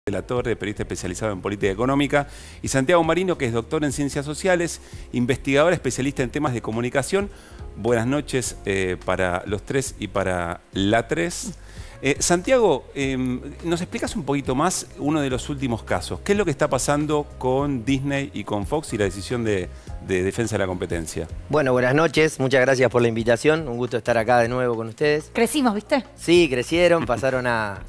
de la Torre, periodista especializado en política económica, y Santiago Marino, que es doctor en ciencias sociales, investigador especialista en temas de comunicación. Buenas noches para los tres y para la tres. Santiago, ¿nos explicas un poquito más uno de los últimos casos? ¿Qué es lo que está pasando con Disney y con Fox y la decisión de defensa de la competencia? Bueno, buenas noches, muchas gracias por la invitación, un gusto estar acá de nuevo con ustedes. Crecimos, ¿viste? Sí, crecieron, pasaron a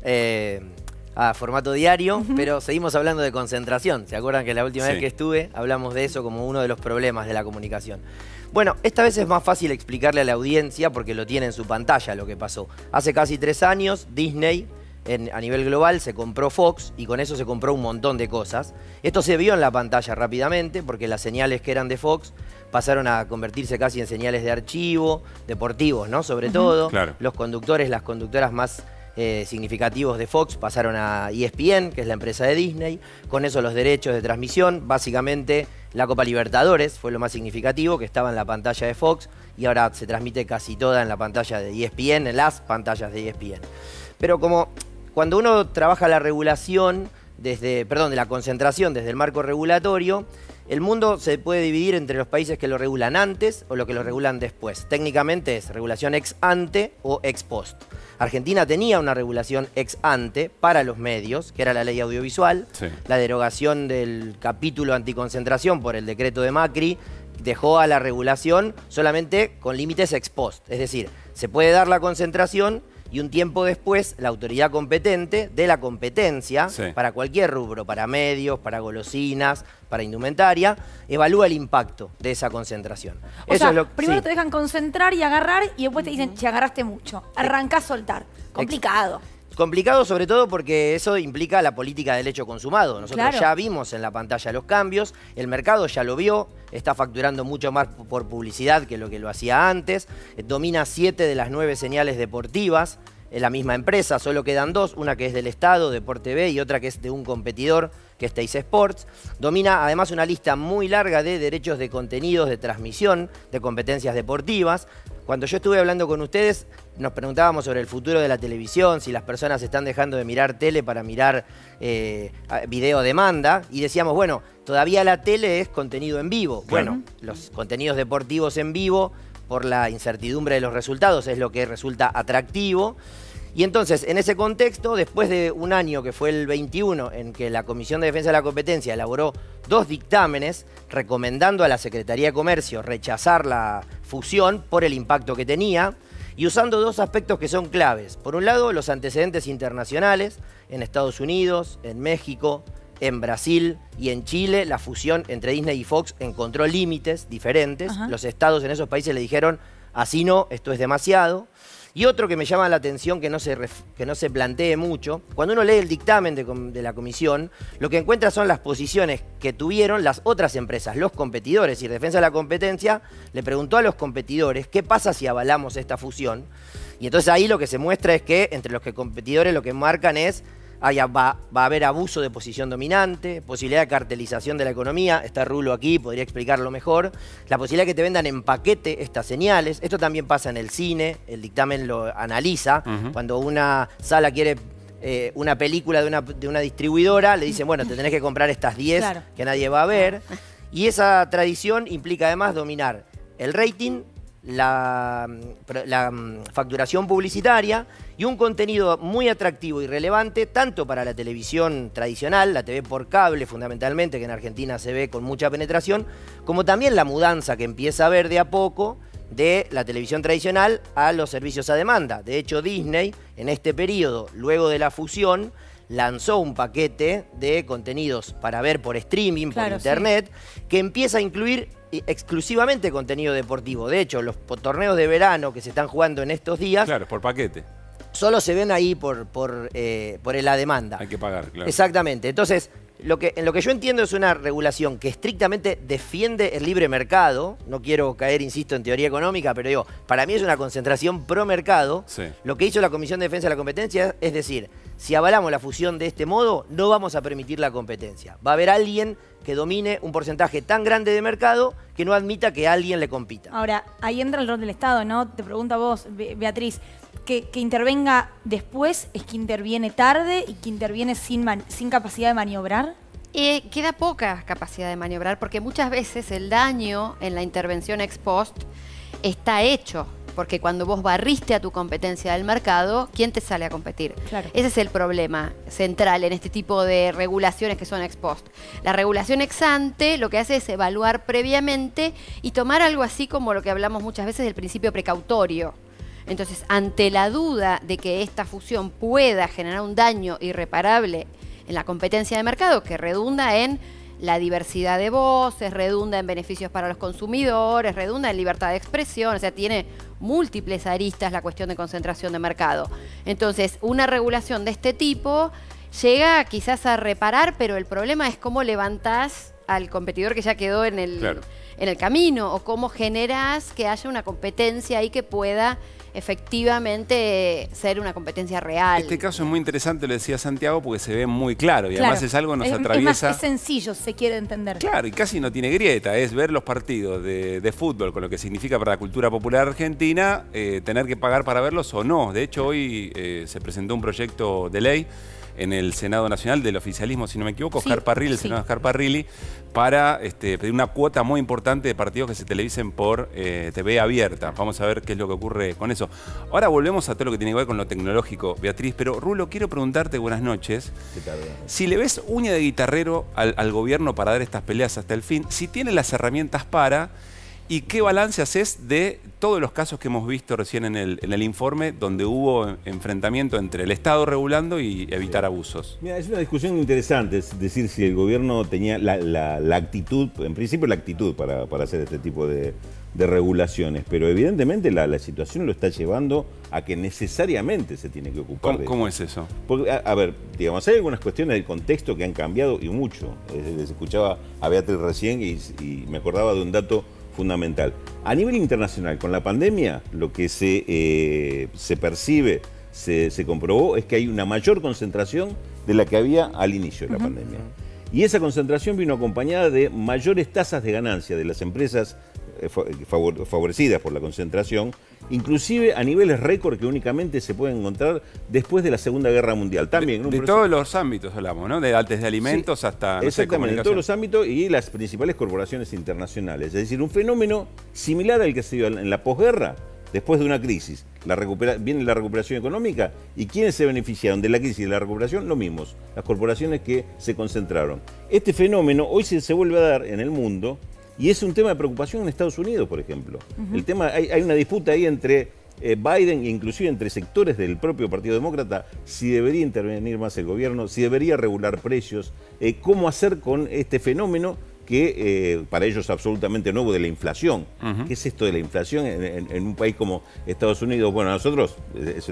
formato diario, pero seguimos hablando de concentración. ¿Se acuerdan que la última vez que estuve hablamos de eso como uno de los problemas de la comunicación? Bueno, esta vez es más fácil explicarle a la audiencia porque lo tiene en su pantalla lo que pasó. Hace casi 3 años, Disney, a nivel global, se compró Fox y con eso se compró un montón de cosas. Esto se vio en la pantalla rápidamente porque las señales que eran de Fox pasaron a convertirse casi en señales de archivo, deportivos, ¿no? Sobre todo, los conductores, las conductoras más significativos de Fox pasaron a ESPN, que es la empresa de Disney. Con eso los derechos de transmisión, básicamente la Copa Libertadores fue lo más significativo, que estaba en la pantalla de Fox y ahora se transmite casi toda en la pantalla de ESPN, en las pantallas de ESPN. Pero como cuando uno trabaja la regulación, de la concentración desde el marco regulatorio, el mundo se puede dividir entre los países que lo regulan antes o los que lo regulan después. Técnicamente es regulación ex ante o ex post. Argentina tenía una regulación ex ante para los medios, que era la ley audiovisual. La derogación del capítulo anticoncentración por el decreto de Macri dejó a la regulación solamente con límites ex post. Es decir, se puede dar la concentración y un tiempo después la autoridad competente de la competencia para cualquier rubro, para medios, para golosinas, para indumentaria, evalúa el impacto de esa concentración. Primero te dejan concentrar y agarrar y después te dicen, si agarraste mucho, arrancás a soltar. Complicado. Complicado sobre todo porque eso implica la política del hecho consumado. Nosotros ya vimos en la pantalla los cambios, el mercado ya lo vio, está facturando mucho más por publicidad que lo hacía antes, domina 7 de las 9 señales deportivas en la misma empresa, solo quedan 2, una que es del Estado, Deport TV, y otra que es de un competidor, que es Teis Sports. Domina además una lista muy larga de derechos de contenidos, de transmisión, de competencias deportivas. Cuando yo estuve hablando con ustedes, nos preguntábamos sobre el futuro de la televisión, si las personas están dejando de mirar tele para mirar video a demanda, y decíamos, bueno, todavía la tele es contenido en vivo. Bueno, los contenidos deportivos en vivo, por la incertidumbre de los resultados, es lo que resulta atractivo. Y entonces, en ese contexto, después de un año que fue el 21, en que la Comisión de Defensa de la Competencia elaboró 2 dictámenes recomendando a la Secretaría de Comercio rechazar la fusión por el impacto que tenía, y usando 2 aspectos que son claves. Por un lado, los antecedentes internacionales, en Estados Unidos, en México, en Brasil y en Chile, la fusión entre Disney y Fox encontró límites diferentes. Los estados en esos países le dijeron, así no, esto es demasiado. Y otro que me llama la atención, que no se plantee mucho, cuando uno lee el dictamen de la comisión, lo que encuentra son las posiciones que tuvieron las otras empresas, los competidores. Y Defensa de la Competencia le preguntó a los competidores qué pasa si avalamos esta fusión. Y entonces ahí lo que se muestra es que entre los competidores lo que marcan es va a haber abuso de posición dominante, posibilidad de cartelización de la economía, está Rulo aquí, podría explicarlo mejor, la posibilidad de que te vendan en paquete estas señales. Esto también pasa en el cine, el dictamen lo analiza, cuando una sala quiere una película de una distribuidora, le dicen, bueno, te tenés que comprar estas 10 que nadie va a ver, y esa tradición implica además dominar el rating, la facturación publicitaria y un contenido muy atractivo y relevante tanto para la televisión tradicional, la TV por cable fundamentalmente, que en Argentina se ve con mucha penetración, como también la mudanza que empieza a haber de a poco de la televisión tradicional a los servicios a demanda. De hecho, Disney en este periodo, luego de la fusión, lanzó un paquete de contenidos para ver por streaming, por internet, que empieza a incluir exclusivamente contenido deportivo. De hecho, los torneos de verano que se están jugando en estos días... por paquete. Solo se ven ahí por la demanda. Hay que pagar, Exactamente. Entonces, en lo que yo entiendo es una regulación que estrictamente defiende el libre mercado. No quiero caer, insisto, en teoría económica, pero digo, para mí es una concentración pro mercado. Lo que hizo la Comisión de Defensa de la Competencia es decir, si avalamos la fusión de este modo, no vamos a permitir la competencia. Va a haber alguien que domine un porcentaje tan grande de mercado que no admita que alguien le compita. Ahora, ahí entra el rol del Estado, ¿no? Te pregunto a vos, Beatriz. que intervenga después es que interviene tarde y que interviene sin capacidad de maniobrar? Queda poca capacidad de maniobrar porque muchas veces el daño en la intervención ex post está hecho. Porque cuando vos barriste a tu competencia del mercado, ¿quién te sale a competir? Claro. Ese es el problema central en este tipo de regulaciones que son ex post. La regulación ex ante lo que hace es evaluar previamente y tomar algo así como lo que hablamos muchas veces del principio precautorio. Entonces, ante la duda de que esta fusión pueda generar un daño irreparable en la competencia de mercado, que redunda en la diversidad de voces, redunda en beneficios para los consumidores, redunda en libertad de expresión, o sea, tiene múltiples aristas la cuestión de concentración de mercado. Entonces, una regulación de este tipo llega quizás a reparar, pero el problema es cómo levantás al competidor que ya quedó en el camino, o cómo generás que haya una competencia ahí que pueda efectivamente ser una competencia real. Este caso es muy interesante, lo decía Santiago, porque se ve muy claro y además es algo que nos atraviesa. Es sencillo, se quiere entender. Claro, y casi no tiene grieta, es ver los partidos de fútbol con lo que significa para la cultura popular argentina, tener que pagar para verlos o no. De hecho, hoy se presentó un proyecto de ley en el Senado Nacional del oficialismo, si no me equivoco, Sí, Oscar Parrilli, el senador Oscar Parrilli, para pedir una cuota muy importante de partidos que se televisen por TV abierta. Vamos a ver qué es lo que ocurre con eso. Ahora volvemos a todo lo que tiene que ver con lo tecnológico, Beatriz, pero Rulo, quiero preguntarte, buenas noches, ¿Qué tal? si le ves uña de guitarrero al gobierno para dar estas peleas hasta el fin, si tiene las herramientas para... ¿Y qué balance haces de todos los casos que hemos visto recién en el informe donde hubo enfrentamiento entre el Estado regulando y evitar abusos? Mira, es una discusión interesante, es decir, si el gobierno tenía la actitud, en principio la actitud para hacer este tipo de regulaciones, pero evidentemente la situación lo está llevando a que necesariamente se tiene que ocupar de ¿Cómo es eso? Porque, a ver, digamos, hay algunas cuestiones del contexto que han cambiado y mucho. Les escuchaba a Beatriz recién y me acordaba de un dato fundamental. A nivel internacional, con la pandemia, lo que se percibe, se comprobó, es que hay una mayor concentración de la que había al inicio de la pandemia. Y esa concentración vino acompañada de mayores tasas de ganancia de las empresas favorecidas por la concentración, inclusive a niveles récord que únicamente se pueden encontrar después de la Segunda Guerra Mundial. También de todos los ámbitos hablamos, ¿no? Desde alimentos hasta... Exactamente, de todos los ámbitos y las principales corporaciones internacionales. Es decir, un fenómeno similar al que se dio en la posguerra, después de una crisis. Viene la recuperación económica y ¿quiénes se beneficiaron de la crisis y de la recuperación? Los mismos, las corporaciones que se concentraron. Este fenómeno hoy se vuelve a dar en el mundo. Y es un tema de preocupación en Estados Unidos, por ejemplo. El tema, hay una disputa ahí entre Biden e inclusive entre sectores del propio Partido Demócrata, si debería intervenir más el gobierno, si debería regular precios, cómo hacer con este fenómeno que para ellos es absolutamente nuevo de la inflación. ¿Qué es esto de la inflación en un país como Estados Unidos? Bueno, a nosotros es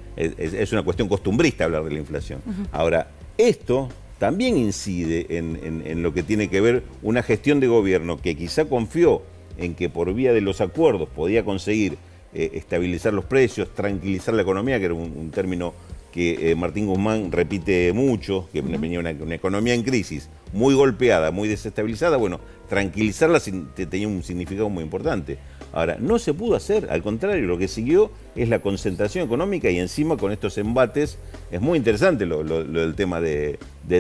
una cuestión costumbrista hablar de la inflación. Ahora, esto también incide en lo que tiene que ver una gestión de gobierno que quizá confió en que por vía de los acuerdos podía conseguir estabilizar los precios, tranquilizar la economía, que era un término que Martín Guzmán repite mucho, que venía una economía en crisis, muy golpeada, muy desestabilizada. Bueno, tranquilizarla tenía un significado muy importante. Ahora, no se pudo hacer, al contrario, lo que siguió es la concentración económica y encima con estos embates, es muy interesante lo del tema de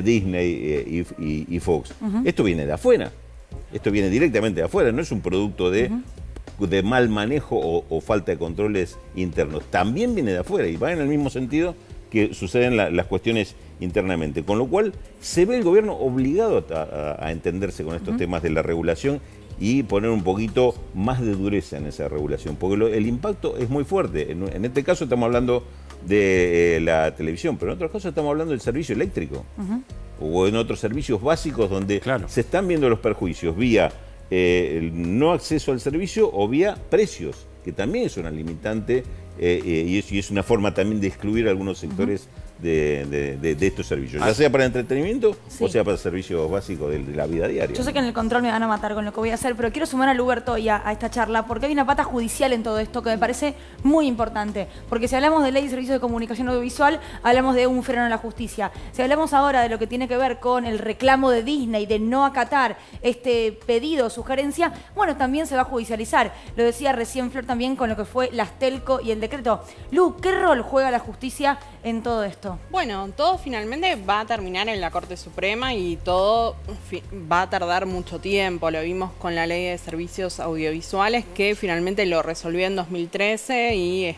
Disney y Fox. Esto viene de afuera, esto viene directamente de afuera, no es un producto de mal manejo o falta de controles internos, también viene de afuera y va en el mismo sentido que suceden las cuestiones internamente, con lo cual se ve el gobierno obligado a entenderse con estos temas de la regulación y poner un poquito más de dureza en esa regulación, porque el impacto es muy fuerte. En este caso estamos hablando de la televisión, pero en otros casos estamos hablando del servicio eléctrico o en otros servicios básicos donde se están viendo los perjuicios vía el no acceso al servicio o vía precios, que también es una limitante y es una forma también de excluir a algunos sectores de estos servicios, ya sea para entretenimiento o sea para servicios básicos de la vida diaria. Yo sé que en el control me van a matar con lo que voy a hacer, pero quiero sumar a Luberto y a esta charla porque hay una pata judicial en todo esto que me parece muy importante. Porque si hablamos de ley de servicios de comunicación audiovisual, hablamos de un freno a la justicia. Si hablamos ahora de lo que tiene que ver con el reclamo de Disney de no acatar este pedido o sugerencia, bueno, también se va a judicializar. Lo decía recién Flor también con lo que fue las telco y el decreto. Lu, ¿qué rol juega la justicia en todo esto? Bueno, todo finalmente va a terminar en la Corte Suprema y todo va a tardar mucho tiempo. Lo vimos con la Ley de Servicios Audiovisuales que finalmente lo resolvió en 2013 y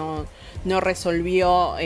no resolvió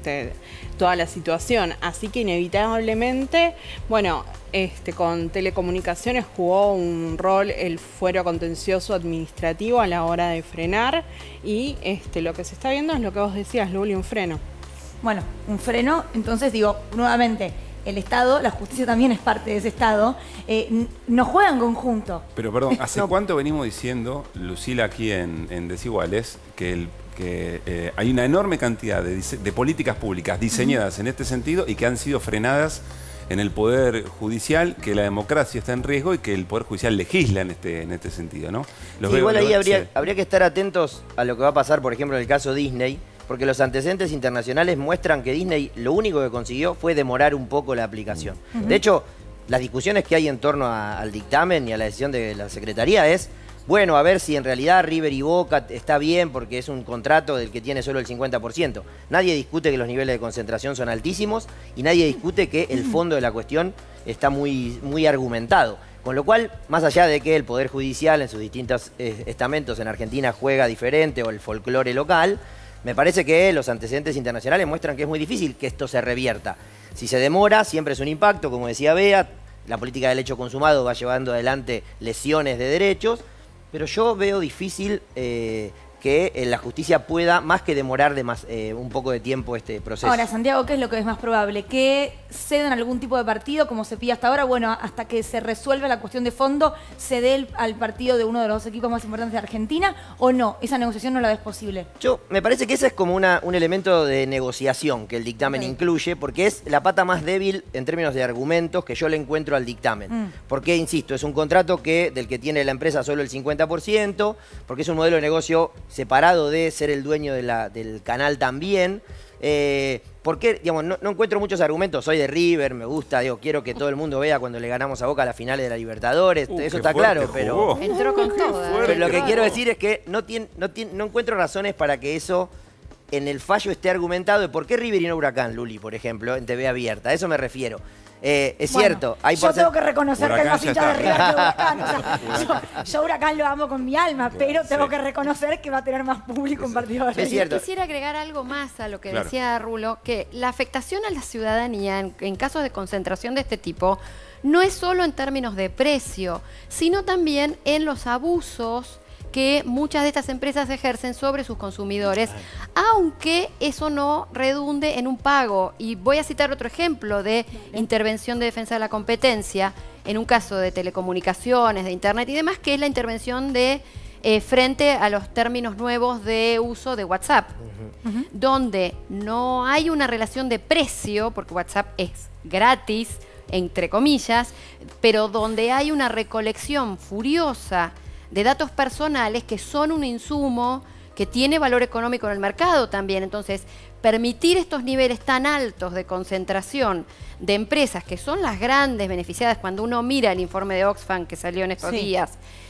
toda la situación. Así que inevitablemente, bueno, con telecomunicaciones jugó un rol el fuero contencioso administrativo a la hora de frenar y lo que se está viendo es lo que vos decías, Luli, un freno. Bueno, un freno, entonces digo, nuevamente, el Estado, la justicia también es parte de ese Estado, no juega en conjunto. Pero perdón, ¿hace cuánto venimos diciendo, Lucila, aquí en Desiguales, que hay una enorme cantidad de políticas públicas diseñadas en este sentido y que han sido frenadas en el Poder Judicial, que la democracia está en riesgo y que el Poder Judicial legisla en este sentido, ¿no? Sí, igual ahí habría que estar atentos a lo que va a pasar, por ejemplo, en el caso Disney, porque los antecedentes internacionales muestran que Disney lo único que consiguió fue demorar un poco la aplicación. De hecho, las discusiones que hay en torno al dictamen y a la decisión de la Secretaría es, bueno, a ver si en realidad River y Boca está bien porque es un contrato del que tiene solo el 50%. Nadie discute que los niveles de concentración son altísimos y nadie discute que el fondo de la cuestión está muy argumentado. Con lo cual, más allá de que el Poder Judicial en sus distintos estamentos en Argentina juega diferente o el folclore local, me parece que los antecedentes internacionales muestran que es muy difícil que esto se revierta. Si se demora, siempre es un impacto, como decía Bea, la política del hecho consumado va llevando adelante lesiones de derechos, pero yo veo difícil que la justicia pueda, más que demorar un poco de tiempo este proceso. Ahora, Santiago, ¿qué es lo que es más probable? ¿Que cedan algún tipo de partido, como se pide hasta ahora? Bueno, hasta que se resuelva la cuestión de fondo, ¿se dé al partido de uno de los equipos más importantes de Argentina o no? ¿Esa negociación no la ves posible? Me parece que ese es como un elemento de negociación que el dictamen incluye, porque es la pata más débil en términos de argumentos que yo le encuentro al dictamen. Porque, insisto, es un contrato del que tiene la empresa solo el 50%, porque es un modelo de negocio separado de ser el dueño del canal también. Porque, digamos, no encuentro muchos argumentos. Soy de River, me gusta, quiero que todo el mundo vea cuando le ganamos a Boca a las finales de la Libertadores. Eso está claro, pero... Entró con todo. Pero lo que quiero decir es que no encuentro razones para que eso en el fallo esté argumentado de por qué River y no Huracán, Luli, por ejemplo, en TV abierta. A eso me refiero. Es cierto. Yo tengo que reconocer que el más hincha de River que Huracán. O sea, yo Huracán lo amo con mi alma, pero tengo que reconocer que va a tener más público un partido de River. Es cierto. Quisiera agregar algo más a lo que decía Rulo, que la afectación a la ciudadanía en casos de concentración de este tipo no es solo en términos de precio, sino también en los abusos que muchas de estas empresas ejercen sobre sus consumidores, aunque eso no redunde en un pago. Y voy a citar otro ejemplo de intervención de defensa de la competencia, en un caso de telecomunicaciones, de internet y demás, que es la intervención de frente a los términos nuevos de uso de WhatsApp, donde no hay una relación de precio, porque WhatsApp es gratis, entre comillas, pero donde hay una recolección furiosa de datos personales que son un insumo que tiene valor económico en el mercado también. Entonces, permitir estos niveles tan altos de concentración de empresas que son las grandes beneficiadas, cuando uno mira el informe de Oxfam que salió en estos días,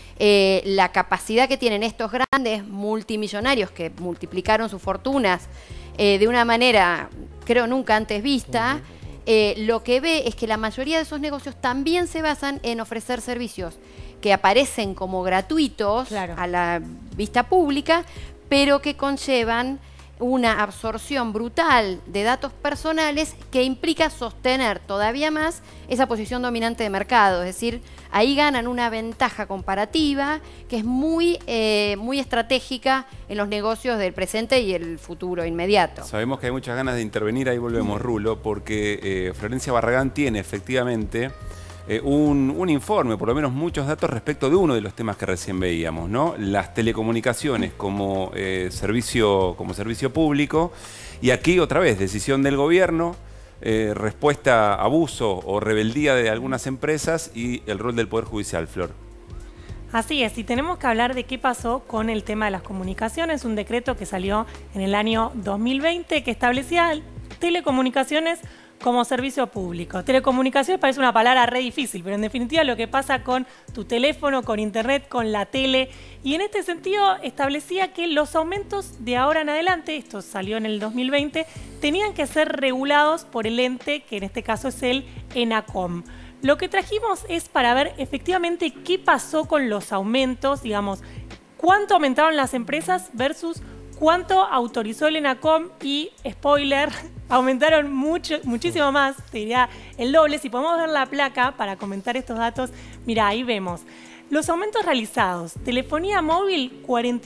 la capacidad que tienen estos grandes multimillonarios que multiplicaron sus fortunas de una manera, creo, nunca antes vista, lo que ve es que la mayoría de esos negocios también se basan en ofrecer servicios que aparecen como gratuitos a la vista pública, pero que conllevan una absorción brutal de datos personales que implica sostener todavía más esa posición dominante de mercado. Es decir, ahí ganan una ventaja comparativa que es muy estratégica en los negocios del presente y el futuro inmediato. Sabemos que hay muchas ganas de intervenir, ahí volvemos, Rulo, porque Florencia Barragán tiene efectivamente un informe, por lo menos muchos datos respecto de uno de los temas que recién veíamos, ¿no? Las telecomunicaciones como servicio público. Y aquí otra vez, decisión del gobierno, respuesta a abuso o rebeldía de algunas empresas y el rol del Poder Judicial, Flor. Así es, y tenemos que hablar de qué pasó con el tema de las comunicaciones, un decreto que salió en el año 2020 que establecía telecomunicaciones como servicio público. Telecomunicaciones parece una palabra re difícil, pero en definitiva lo que pasa con tu teléfono, con internet, con la tele. Y en este sentido establecía que los aumentos de ahora en adelante, esto salió en el 2020, tenían que ser regulados por el ente, que en este caso es el ENACOM. Lo que trajimos es para ver efectivamente qué pasó con los aumentos, digamos, cuánto aumentaron las empresas versus cuánto autorizó el ENACOM y, spoiler, aumentaron muchísimo más, te diría el doble. Si podemos ver la placa para comentar estos datos, mira, ahí vemos. Los aumentos realizados, telefonía móvil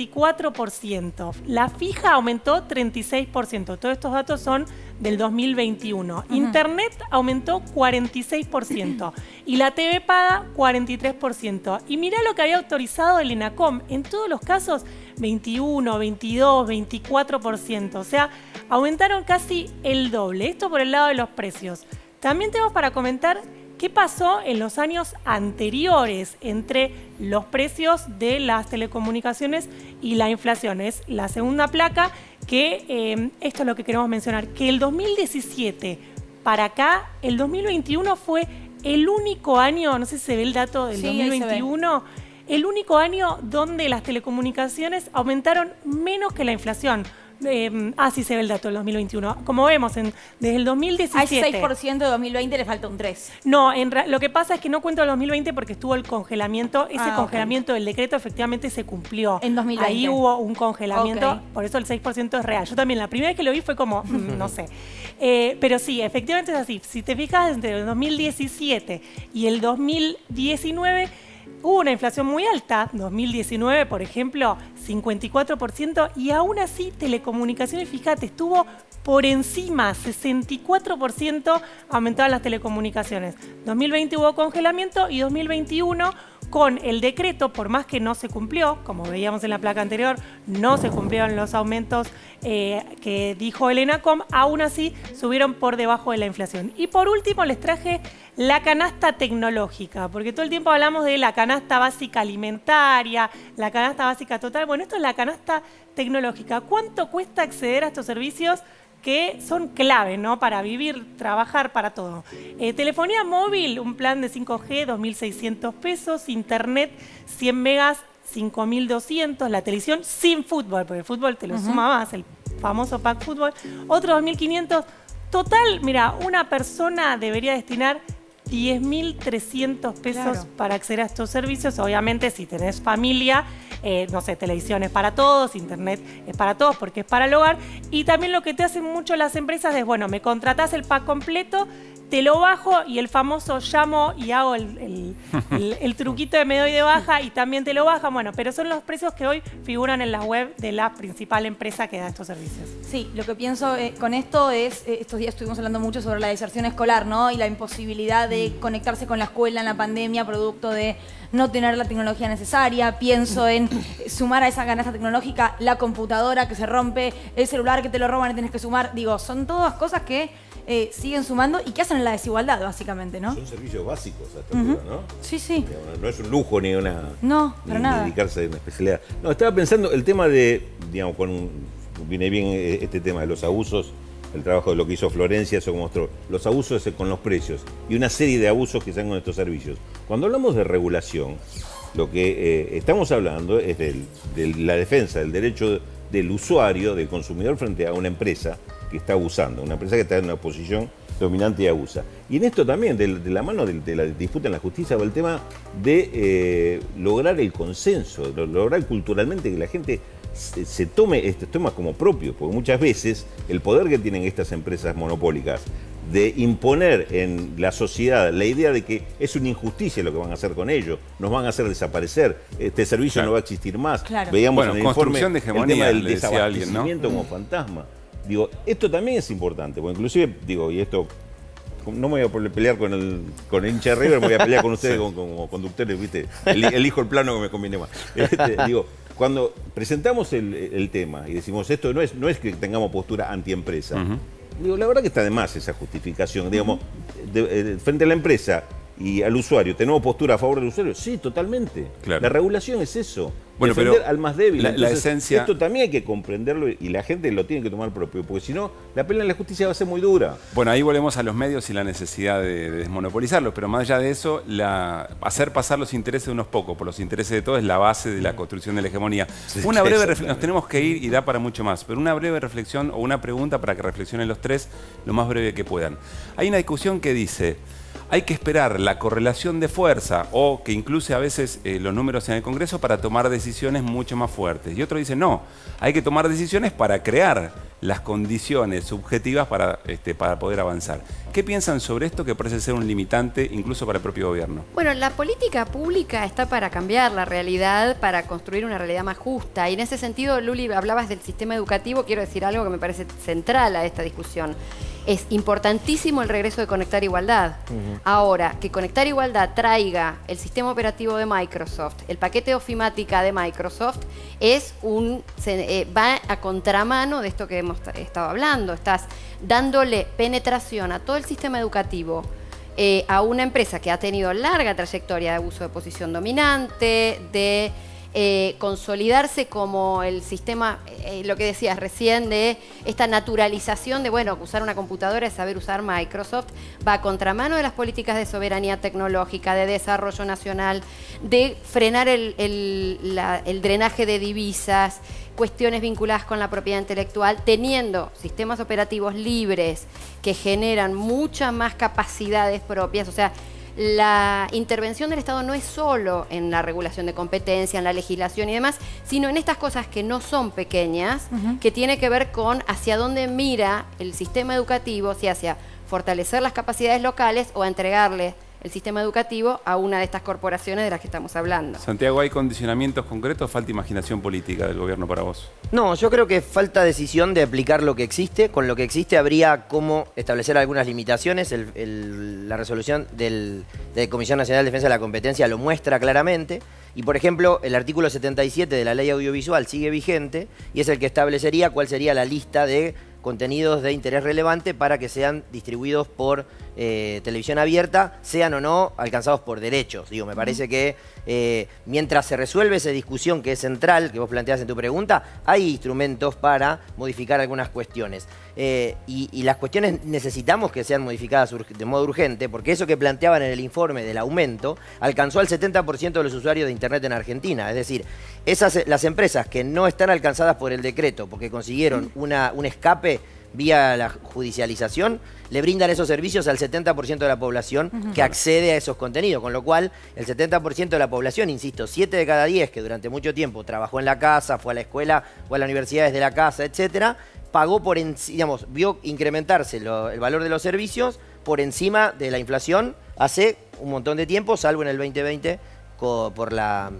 44%, la fija aumentó 36%, todos estos datos son del 2021. Internet aumentó 46% y la TV paga 43%. Y mirá lo que había autorizado el ENACOM, en todos los casos 21, 22, 24%, o sea, aumentaron casi el doble. Esto por el lado de los precios. También tenemos para comentar qué pasó en los años anteriores entre los precios de las telecomunicaciones y la inflación. Es la segunda placa que esto es lo que queremos mencionar, que el 2017 para acá, el 2021 fue el único año, no sé si se ve el dato del 2021, el único año donde las telecomunicaciones aumentaron menos que la inflación. Sí se ve el dato del 2021. Como vemos, desde el 2017... Hay 6% de 2020, le falta un 3%. No, lo que pasa es que no cuento el 2020 porque estuvo el congelamiento. Ese congelamiento del decreto efectivamente se cumplió. En 2020. Ahí hubo un congelamiento, por eso el 6% es real. Yo también, la primera vez que lo vi fue como, no sé. Pero sí, efectivamente es así. Si te fijas, entre el 2017 y el 2019... hubo una inflación muy alta, 2019, por ejemplo, 54%, y aún así telecomunicaciones, fíjate, estuvo por encima, 64% aumentaban las telecomunicaciones. 2020 hubo congelamiento y 2021 con el decreto, por más que no se cumplió, como veíamos en la placa anterior, no se cumplieron los aumentos que dijo el ENACOM, aún así subieron por debajo de la inflación. Y por último les traje la canasta tecnológica, porque todo el tiempo hablamos de la canasta básica alimentaria, la canasta básica total. Bueno, esto es la canasta tecnológica. ¿Cuánto cuesta acceder a estos servicios que son clave, ¿no? Para vivir, trabajar, para todo? Telefonía móvil, un plan de 5G, 2.600 pesos. Internet, 100 megas, 5.200. La televisión sin fútbol, porque el fútbol te lo suma más, el famoso pack fútbol. Otro 2.500. Total, mira, una persona debería destinar 10.300 pesos para acceder a estos servicios. Obviamente, si tenés familia, no sé, televisión es para todos, internet es para todos porque es para el hogar. Y también lo que te hacen mucho las empresas es, bueno, me contratás el pack completo, te lo bajo y el famoso llamo y hago el truquito de me doy de baja y también te lo bajan. Bueno, pero son los precios que hoy figuran en la web de la principal empresa que da estos servicios. Sí, lo que pienso con esto es, estos días estuvimos hablando mucho sobre la deserción escolar, ¿no? Y la imposibilidad de conectarse con la escuela en la pandemia, producto de no tener la tecnología necesaria. Pienso en sumar a esa canasta tecnológica la computadora que se rompe, el celular que te lo roban y tienes que sumar. Digo, son todas cosas que siguen sumando y que hacen la desigualdad, básicamente, ¿no? Son servicios básicos a esta altura, ¿no? Sí, sí. No es un lujo ni una... No, para nada. Ni dedicarse a una especialidad. No, estaba pensando el tema de, digamos, viene bien este tema de los abusos, el trabajo de lo que hizo Florencia, eso como mostró, los abusos con los precios y una serie de abusos que están con estos servicios. Cuando hablamos de regulación, lo que estamos hablando es de la defensa del derecho del usuario, del consumidor frente a una empresa que está abusando, una empresa que está en una posición dominante y abusa. Y en esto también, de la mano de la disputa en la justicia, va el tema de lograr el consenso, lograr culturalmente que la gente se tome estos temas como propios, porque muchas veces el poder que tienen estas empresas monopólicas de imponer en la sociedad la idea de que es una injusticia lo que van a hacer con ellos, nos van a hacer desaparecer, este servicio no va a existir más. Veíamos en el informe de hegemonía, el tema del desabastecimiento como fantasma. Digo, esto también es importante, porque inclusive, digo, y esto no me voy a pelear con el hincha de River, me voy a pelear con ustedes como conductores, ¿viste? Elijo el plano que me conviene más. Digo, cuando presentamos el tema y decimos esto no es que tengamos postura antiempresa. Digo, la verdad que está de más esa justificación. Digamos, frente a la empresa y al usuario, ¿tenemos postura a favor del usuario? Sí, totalmente. Claro. La regulación es eso. Bueno, defender al más débil. La esencia... Esto también hay que comprenderlo y la gente lo tiene que tomar propio, porque si no, la pelea en la justicia va a ser muy dura. Bueno, ahí volvemos a los medios y la necesidad de desmonopolizarlos, pero más allá de eso, hacer pasar los intereses de unos pocos por los intereses de todos es la base de la construcción de la hegemonía. Sí, una breve reflexión, nos tenemos que ir y da para mucho más, pero una breve reflexión o una pregunta para que reflexionen los tres lo más breve que puedan. Hay una discusión que dice... Hay que esperar la correlación de fuerza o que incluye a veces los números en el Congreso para tomar decisiones mucho más fuertes. Y otro dice, no, hay que tomar decisiones para crear las condiciones subjetivas para poder avanzar. ¿Qué piensan sobre esto que parece ser un limitante incluso para el propio gobierno? Bueno, la política pública está para cambiar la realidad, para construir una realidad más justa. Y en ese sentido, Luli, hablabas del sistema educativo, quiero decir algo que me parece central a esta discusión. Es importantísimo el regreso de Conectar Igualdad. Ahora, que Conectar Igualdad traiga el sistema operativo de Microsoft, el paquete de ofimática de Microsoft, va a contramano de esto que hemos estado hablando. Estás dándole penetración a todo el sistema educativo a una empresa que ha tenido larga trayectoria de abuso de posición dominante, de consolidarse como el sistema, lo que decías recién, de esta naturalización de, bueno, usar una computadora es saber usar Microsoft, va a contramano de las políticas de soberanía tecnológica, de desarrollo nacional, de frenar el drenaje de divisas, cuestiones vinculadas con la propiedad intelectual, teniendo sistemas operativos libres que generan muchas más capacidades propias. O sea, la intervención del Estado no es solo en la regulación de competencia, en la legislación y demás, sino en estas cosas que no son pequeñas, que tiene que ver con hacia dónde mira el sistema educativo, si hacia fortalecer las capacidades locales o a entregarle el sistema educativo a una de estas corporaciones de las que estamos hablando. Santiago, ¿hay condicionamientos concretos o falta imaginación política del gobierno para vos? No, yo creo que falta decisión de aplicar lo que existe. Con lo que existe habría cómo establecer algunas limitaciones. La resolución de la Comisión Nacional de Defensa de la Competencia lo muestra claramente. Y, por ejemplo, el artículo 77 de la Ley Audiovisual sigue vigente y es el que establecería cuál sería la lista de contenidos de interés relevante para que sean distribuidos por televisión abierta, sean o no alcanzados por derechos. Digo, me parece que mientras se resuelve esa discusión que es central, que vos planteás en tu pregunta, hay instrumentos para modificar algunas cuestiones. Y las cuestiones necesitamos que sean modificadas de modo urgente, porque eso que planteaban en el informe del aumento alcanzó al 70% de los usuarios de Internet en Argentina. Es decir, las empresas que no están alcanzadas por el decreto porque consiguieron un escape vía la judicialización, le brindan esos servicios al 70% de la población que accede a esos contenidos, con lo cual el 70% de la población, insisto, 7 de cada 10 que durante mucho tiempo trabajó en la casa, fue a la escuela o a la universidad desde la casa, etcétera, pagó vio incrementarse el valor de los servicios por encima de la inflación hace un montón de tiempo, salvo en el 2020 por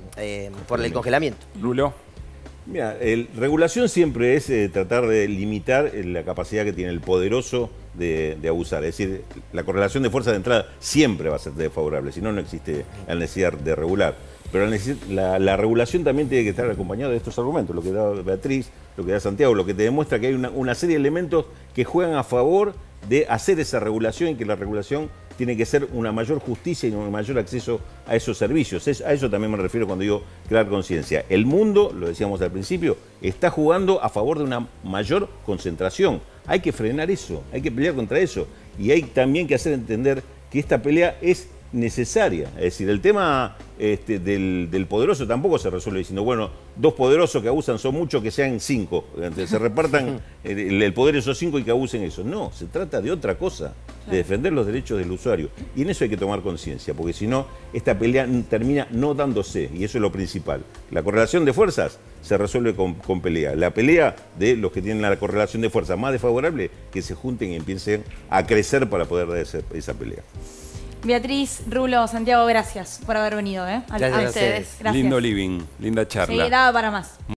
el congelamiento. Lulo. Mira, regulación siempre es tratar de limitar la capacidad que tiene el poderoso de abusar. Es decir, la correlación de fuerza de entrada siempre va a ser desfavorable, si no, no existe la necesidad de regular. Pero la regulación también tiene que estar acompañada de estos argumentos, lo que da Beatriz, lo que da Santiago, lo que te demuestra que hay una serie de elementos que juegan a favor de hacer esa regulación y que la regulación tiene que ser una mayor justicia y un mayor acceso a esos servicios. A eso también me refiero cuando digo crear conciencia. El mundo, lo decíamos al principio, está jugando a favor de una mayor concentración. Hay que frenar eso, hay que pelear contra eso. Y hay también que hacer entender que esta pelea es necesaria. Es decir, el tema del poderoso tampoco se resuelve diciendo, bueno, 2 poderosos que abusan son muchos, que sean 5. Se repartan el poder de esos 5 y que abusen eso. No, se trata de otra cosa, de defender los derechos del usuario. Y en eso hay que tomar conciencia, porque si no, esta pelea termina no dándose, y eso es lo principal. La correlación de fuerzas se resuelve con pelea. La pelea de los que tienen la correlación de fuerzas más desfavorable, que se junten y empiecen a crecer para poder dar esa pelea. Beatriz, Rulo, Santiago, gracias por haber venido. Gracias a ustedes. Gracias. Lindo living, linda charla. Sí, daba para más.